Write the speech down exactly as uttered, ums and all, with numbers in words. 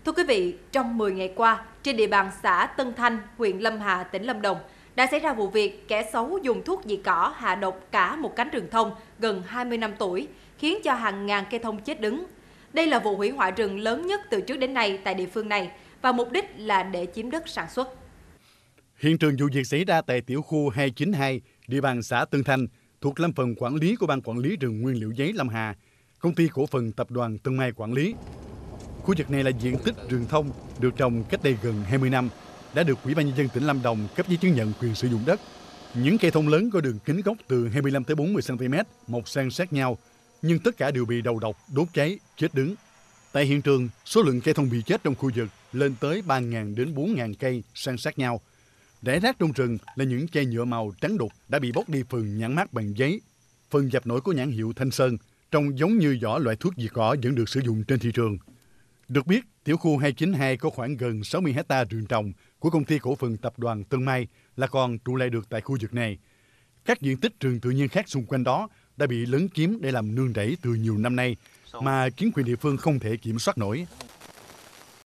Thưa quý vị, trong mười ngày qua, trên địa bàn xã Tân Thanh, huyện Lâm Hà, tỉnh Lâm Đồng, đã xảy ra vụ việc kẻ xấu dùng thuốc diệt cỏ hạ độc cả một cánh rừng thông gần hai mươi năm tuổi, khiến cho hàng ngàn cây thông chết đứng. Đây là vụ hủy hoại rừng lớn nhất từ trước đến nay tại địa phương này và mục đích là để chiếm đất sản xuất. Hiện trường vụ việc xảy ra tại tiểu khu hai chín hai, địa bàn xã Tân Thanh, thuộc lâm phần quản lý của Ban Quản lý rừng nguyên liệu giấy Lâm Hà, công ty cổ phần tập đoàn Tân Mai quản lý. Khu vực này là diện tích rừng thông được trồng cách đây gần hai mươi năm, đã được Ủy ban nhân dân tỉnh Lâm Đồng cấp giấy chứng nhận quyền sử dụng đất. Những cây thông lớn có đường kính gốc từ hai mươi lăm tới bốn mươi xăng ti mét, mọc san sát nhau, nhưng tất cả đều bị đầu độc, đốt cháy, chết đứng. Tại hiện trường, số lượng cây thông bị chết trong khu vực lên tới ba nghìn đến bốn nghìn cây san sát nhau. Rải rác trong rừng là những chai nhựa màu trắng đục đã bị bóc đi phần nhãn mác bằng giấy. Phần dập nổi của nhãn hiệu Thanh Sơn trông giống như vỏ loại thuốc diệt cỏ vẫn được sử dụng trên thị trường. Được biết, tiểu khu hai chín hai có khoảng gần sáu mươi héc ta rừng trồng của công ty cổ phần tập đoàn Tân Mai là còn trụ lại được tại khu vực này. Các diện tích rừng tự nhiên khác xung quanh đó đã bị lấn chiếm để làm nương rẫy từ nhiều năm nay mà chính quyền địa phương không thể kiểm soát nổi.